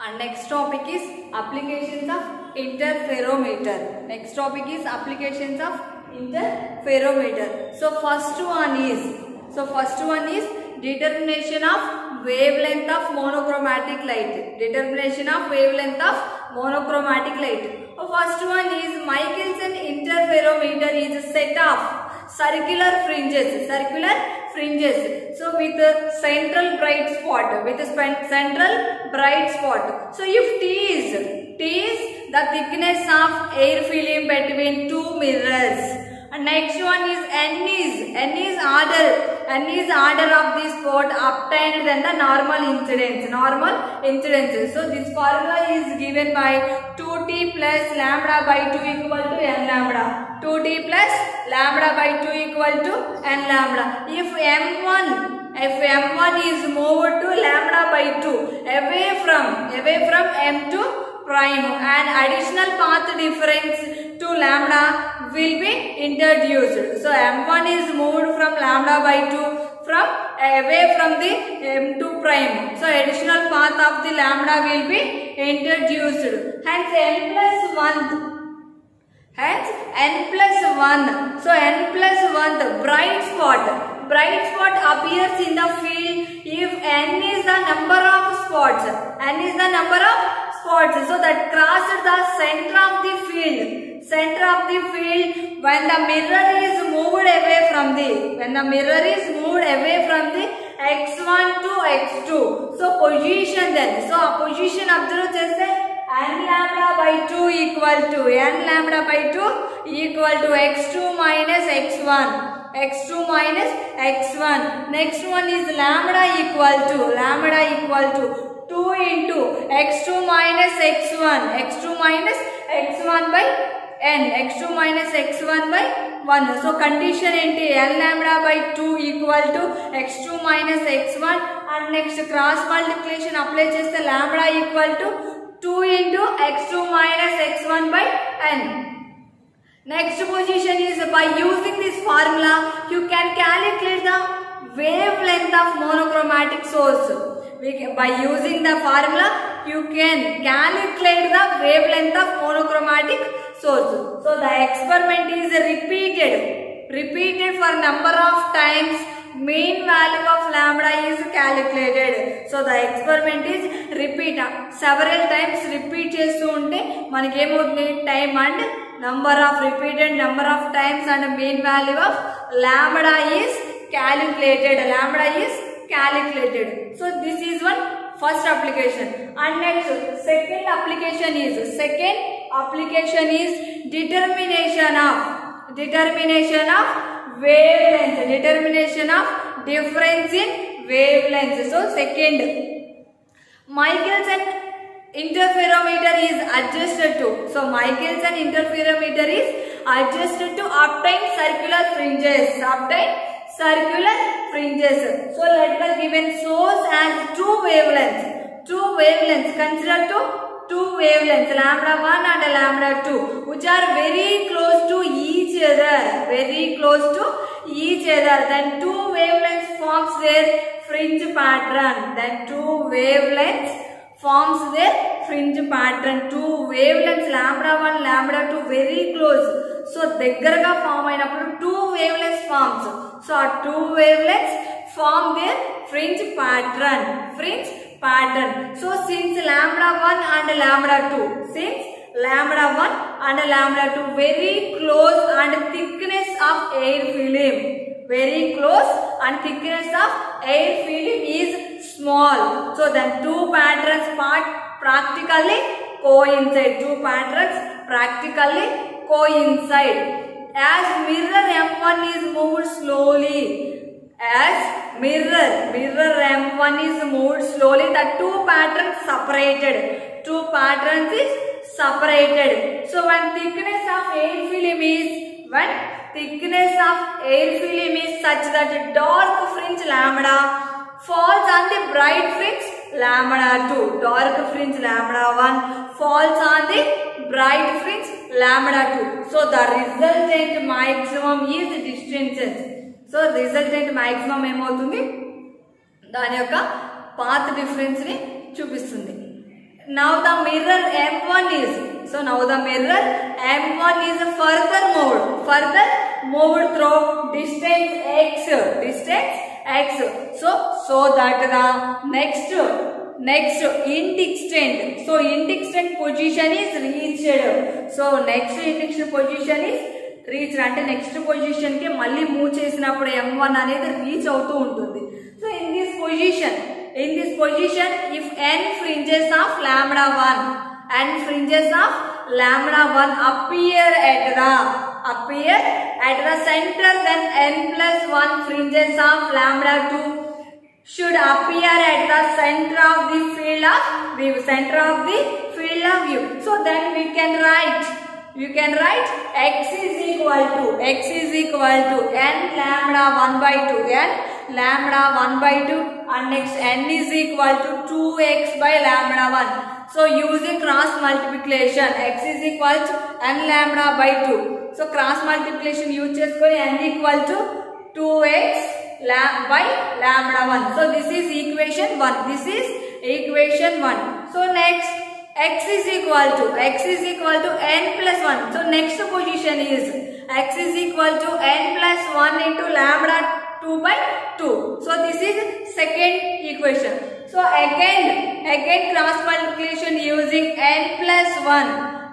And next topic is applications of interferometer. Next topic is applications of interferometer. So first one is determination of wavelength of monochromatic light. Determination of wavelength of monochromatic light. First one is Michelson interferometer is a set of circular fringes. So with a central bright spot. So if T is the thickness of air film between two mirrors. And next one is N is order of the spot obtained than the normal incidence. So this formula is given by 2t plus lambda by 2 equal to n lambda. 2t plus lambda by 2 equal to n lambda. If m1 is moved to lambda by 2 away from m2 prime, and additional path difference to lambda will be introduced. So m1 is moved from lambda by 2 away from the m2 prime. So additional path of the lambda will be introduced. Hence n plus 1. So n plus 1 the bright spot appears in the field if n is the number of spots. So that crosses the center of the field when the mirror is moved away from the x1 to x2. So position then. So a position observe cheste n lambda by 2 equal to x2 minus x1. Next one is lambda equal to 2 into x2 minus x1 by n. x2 minus x1 by 1. So condition enti n lambda by 2 equal to x2 minus x1, and next cross multiplication apply cheste lambda equal to 2 into x2 minus x1 by n. Next position is by using this formula you can calculate the wavelength of monochromatic source. By using the formula you can calculate the wavelength of monochromatic source. So the experiment is repeated for number of times. Mean value of lambda is calculated. So the experiment is repeat several times. Repeat chestu unte manaki em avutundi time and number of repeated number of times and mean value of lambda is calculated. So this is one first application. And next second application is determination of wavelength. Determination of difference in wavelength. So second, Michelson interferometer is adjusted to. So Michelson interferometer is adjusted to obtain circular fringes. So let the given source as two wavelengths. Consider two wavelengths lambda 1 and lambda 2 which are very close to each other. Then two wavelengths forms their fringe pattern. Two wavelengths lambda 1 lambda 2 very close. So దగ్గరగా form అయినప్పుడు two wavelengths forms. So our two wavelengths form their fringe pattern. So since lambda 1 and lambda 2 very close and thickness of air film is small. So then two patterns practically coincide. As mirror M1 is moved slowly, the two patterns separated. So when thickness of air film is such that dark fringe lambda falls on the bright fringe lambda 2. Dark fringe lambda 1 falls on the bright fringe lambda 2. So the resultant maximum is distances. So resultant maximum ఏమవుతుంది దాని యొక్క path difference ని చూపిస్తుంది. Now the mirror M1 is, so now the mirror M1 is further moved through distance x. So that the next indistant position is reached. So next indistant position is reached అంటే next position కి మళ్ళీ move చేసినప్పుడు M1 అనేది reach అవుతూ ఉంటుంది. So in this position if n fringes of lambda 1 appear at the center, then n plus 1 fringes of lambda 2 should appear at the center of the field of view. So then we can write x is equal to n lambda 1 by 2 and next n is equal to 2x by lambda 1. So using cross multiplication x is equal to n lambda by 2. So cross multiplication use cheskoni n equal to 2x by lambda 1. So this is equation 1. So next x is equal to n plus 1. So next position is x is equal to n plus 1 into lambda 2 by 2. So this is second equation. So again cross multiplication using n plus 1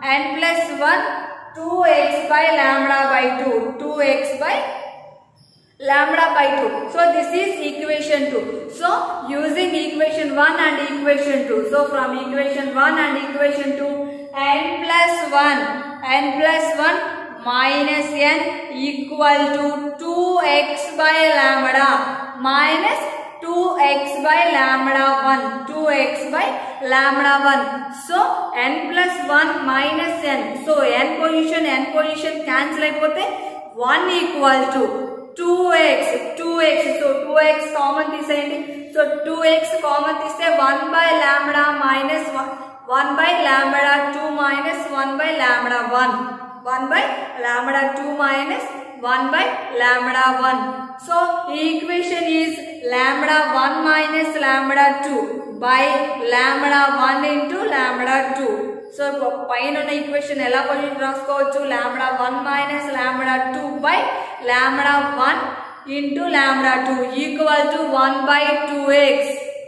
2x by lambda by 2. So this is equation 2. So using equation 1 and equation 2. So from equation 1 and equation 2, n plus 1 minus n equal to 2x by lambda minus 2x by lambda 1. So n plus 1 minus n. So n position cancel అయిపోతే 1 equal to 2x. So 2x common తీసేయండి. So 2x common తీస్తే 1 by lambda minus 1 by lambda 2 minus 1 by lambda 1. 1 by lambda 2 minus 1 by lambda 1. So equation is lambda 1 minus lambda 2 by lambda 1 into lambda 2. So పైన ఉన్న equation ఎలా position రాసుకోవచ్చు? lambda 1 minus lambda 2 by lambda 1 into lambda 2 equal to 1 by 2x.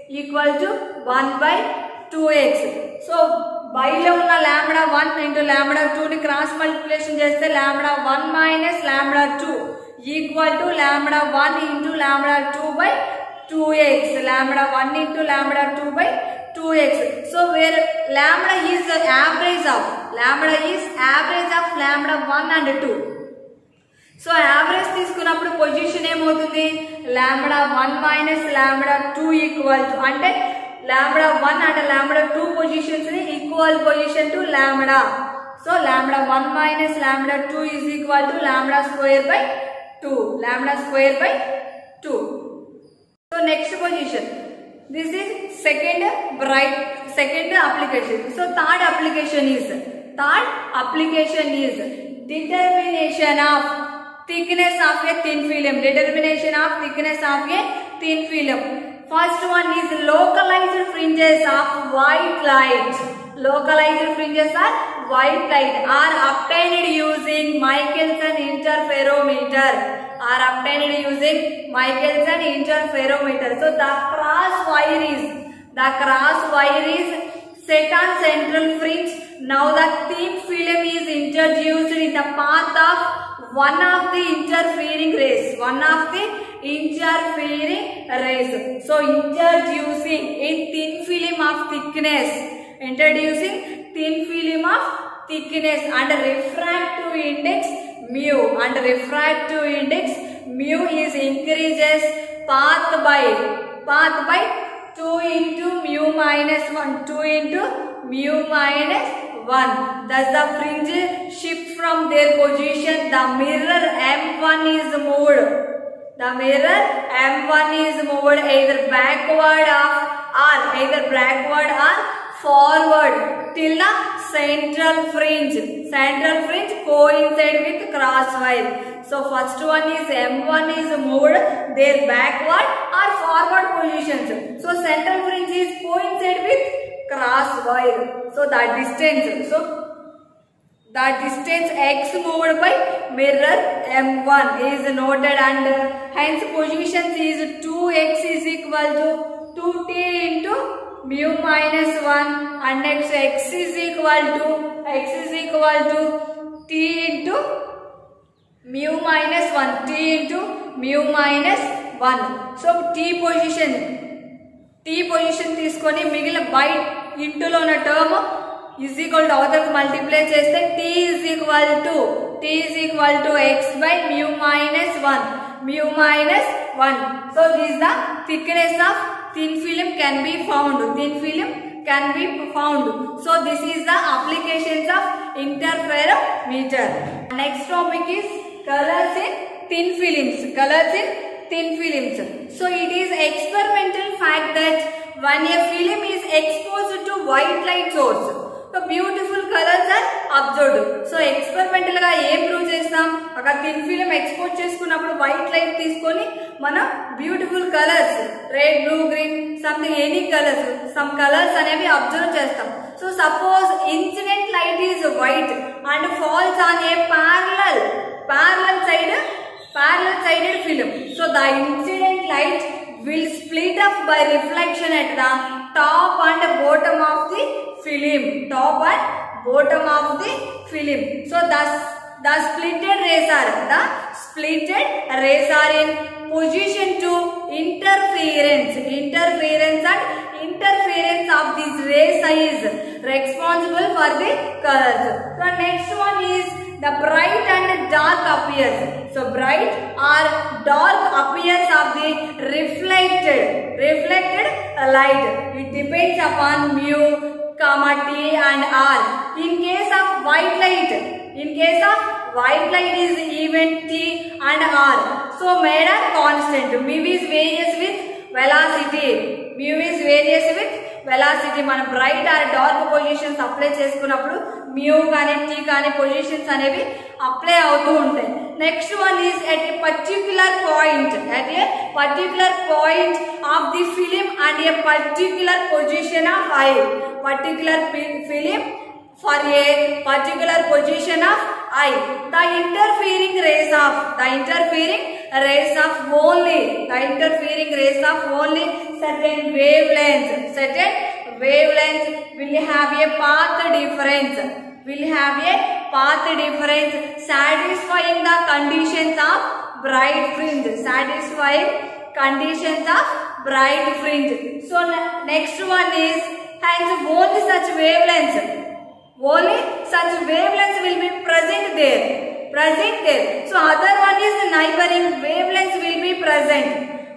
So by లో ఉన్న lambda 1 into lambda 2 ని cross multiplication చేస్తే lambda 1 minus lambda 2 equal to lambda 1 into lambda 2 by 2x. lambda 1 into lambda 2 by 2x. So where lambda is average of lambda 1 and 2. So average తీసుకున్నప్పుడు position ఏమవుతుంది? lambda 1 minus lambda 2 equal to అంటే lambda 1 and lambda 2 positions ni equal position to lambda. So lambda 1 minus lambda 2 is equal to lambda square by 2. So next position. This is second application. So third application is determination of thickness of a thin film. First one is localized fringes of white light. Localized fringes are white light are obtained using Michelson interferometer. So the cross wire is set on central fringe. Now the thin film is introduced in the path of one of the interfering rays. So introducing a thin film of thickness and refractive index mu is increases path by 2 into mu minus 1. Thus the fringe shift from their position. The mirror M1 is moved either backward or forward till the central fringe coincide with crosswise. So first one is M1 is moved their backward or forward positions. So central fringe is coincide with cross wire. So the distance. So the distance x moved by mirror M1 is noted, and hence positions is 2x is equal to 2t into mu minus 1, and next x is equal to t into mu minus 1, t into mu minus 1. So t position తీసుకొని మిగిలిన by ఇంటూలో ఉన్న term is equal to అవతలకు multiply చేస్తే t is equal to x by mu minus 1. So this is the thickness of thin film can be found. So this is the applications of interferometer. Next topic is colors in thin films. So it is experimental fact that when a film is exposed to white light source, so beautiful colors are observed. So experimental గా ఏం prove చేస్తాం, ఒక thin film expose చేసుకున్నప్పుడు white light తీసుకొని మనం beautiful colours red, blue, green something any colours some colours అనేవి observe చేస్తాం. So suppose incident light is white and falls on a parallel sided film. So the incident light will split up by reflection at the top and bottom of the film. So the splitted rays are in position to interference of this ray size responsible for the colors. So next one is the bright and dark appears. So bright or dark appears of the reflected light. It depends upon mu, t and r. In case of white light is even t and r. So made a constant. Mu is various with velocity. మనం bright or dark positions apply చేసుకున్నప్పుడు mu కానీ t కానీ positions అనేవి apply అవుతూ ఉంటాయి. Next one is at a particular point of the film and a particular position of i. Particular film for a particular position of eye. The interfering rays of only certain wavelengths will have a path difference satisfying the conditions of bright fringe. So next one is hence only such wavelengths will be present there. So other one is neighboring wavelengths will be present.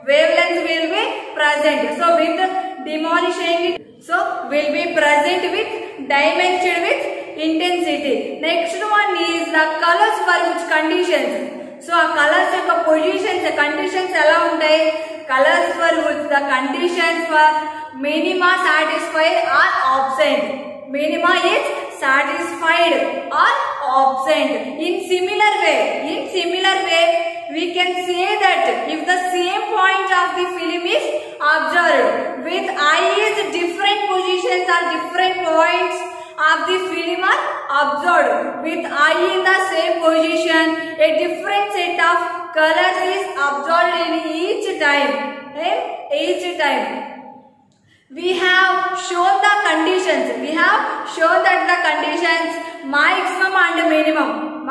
So with demolishing it, so will be present with dimension with intensity. Next one is the colors for which conditions. So a colors యొక్క positions conditions ఎలా ఉంటాయి, colors for which the conditions for minima satisfied or absent. Minima is satisfied or absent. In similar way we can say that if the same point of the film is observed with eye is different positions or different points of the film are observed with eye in the same position, a different set of colors is observed in each time. We have shown the conditions. Maximum and minimum.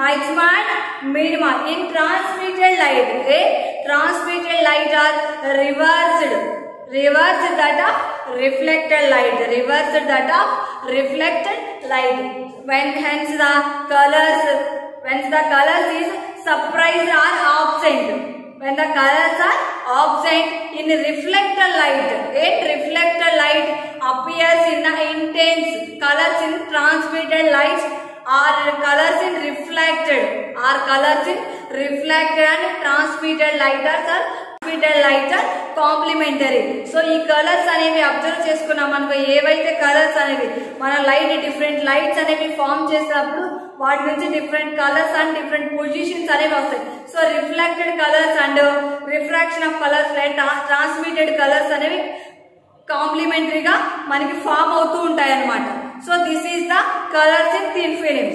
In transmitted light, transmitted light are reversed that of reflected light. When hence the colors is surprised or absent. When the colors are absent in reflected light, appears in the intense. Colors in transmitted light or colors in reflected and transmitted light are complementary. So ఈ colours అనేవి observe చేసుకున్నాం అనుకో, ఏవైతే colours అనేవి మన different lights అనేవి form చేసినప్పుడు వాటి నుంచి different colours and different positions అనేవి వస్తాయి. So reflected colours and refraction of colours transmitted colours అనేవి కాంప్లిమెంటరీగా మనకి ఫామ్ అవుతూ ఉంటాయి అన్నమాట. So this is the colours in thin film.